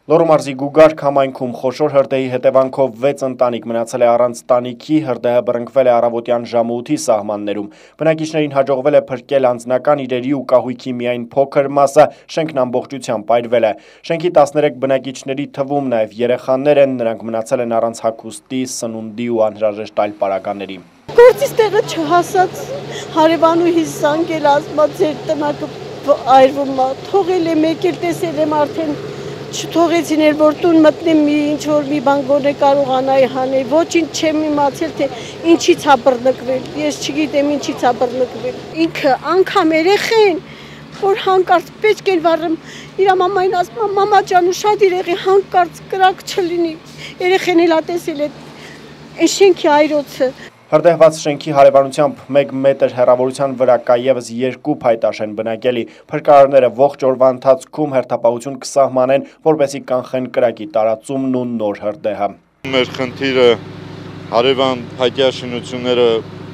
Լոռու մարզի Գուգարք համայնքում խոշոր հրդեհի հետևանքով 6 ընտանիք մնացել է առանց տանիքի, հրդեհը բռնկվել է առավոտյան ժամը 8-ի սահմաններում։ Բնակիչներին հաջողվել է փրկել անձնական իրերի ու կահույքի միայն փոքր մասը, շենքն ամբողջությամբ այրվել է։ Շենքի 13 բնակիչների թվում նաև երեխաներ են, նրանք մնացել են առանց հագուստի, սնունդի ու անհրաժեշտ այլ պարագաների։ Գործից տեղը չհասած հարևանուհիս զանգել ասված ձեր տնակը այրվում է, թողել է մեկ էլ տեսել եմ արդեն չթողեցին էր, որ տուն մտնեմ ինչ-որ մի բան գոնե կարողանայի հանել, ոչինչ չեմ իմացել, թե ինչից է բռնկվել, ես չգիտեմ ինչից է բռնկվել։ Ինքը անգամ երեխեն, որ հանկարծ պետք է վառեմ, իր մամային ասում եմ, մամա ջան ու շատ երեխի հանկարծ կրակ չլինի, երեխեն էլ տեսել է այն շենքի այրոցը։ Հրդեհված շենքի հարևանությամբ 1 մետր հեռավորության վրա կա ևս 2 փայտաշեն բնակելի։ Փրկարարները ողջ օրվա ընթացքում հերթապահություն կսահմանեն, որպեսզի կանխեն կրակի տարածումն ու նոր հրդեհը։ Մեր խնդիրը հարևան փայտաշինությունները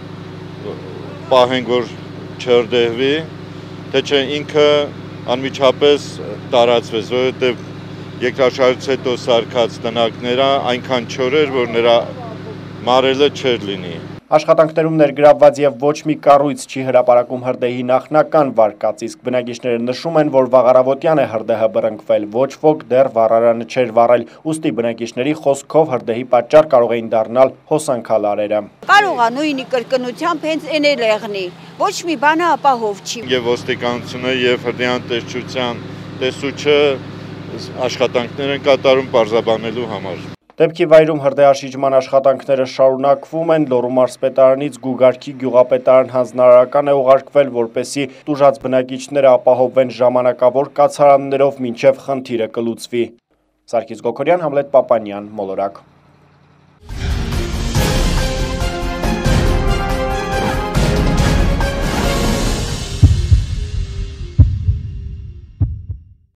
պահենք, որ չհրդեհվի, թե չէ ինքը անմիջապես տարածվեց, որովհետև երկրաշարժից հետո սարքած տնակները այնքան չոր էր, որ նրա մարելը չէր լինի։ Աշխատանքներում ներգրավված եւ ոչ մի կառույց չի հրապարակում հրդեհի նախնական վարկած, իսկ բնակիչները նշում են, որ վաղարավոտյան է հրդեհը բռնկվել, ոչ ոք դեռ վառարանը չէր վառել, ուստի բնակիչների խոսքով հրդեհի պատճառ կարող էին դառնալ հոսանքալարերը։ Կարող է նույնի կրկնությամբ հենց այն էլ եղնի, ոչ մի բանը ապահով չի։ Եվ ոստիկանությունը եւ հրդեհան տեսչության տեսուչը աշխատանքներ են կատարում պարզաբանելու համար։ Դեպքի վայրում հրդեհաշիջման աշխատանքները շարունակվում են, Լոռու մարզպետարանից Գուգարքի գյուղապետարան հանձնարարական է ուղարկվել, որպեսզի տուժած բնակիչները ապահովվեն ժամանակավոր կացարաններով մինչև խնդիրը կլուծվի։ Սարգիս Գոքորյան, Համլետ Պապանյան, Մոլորակ։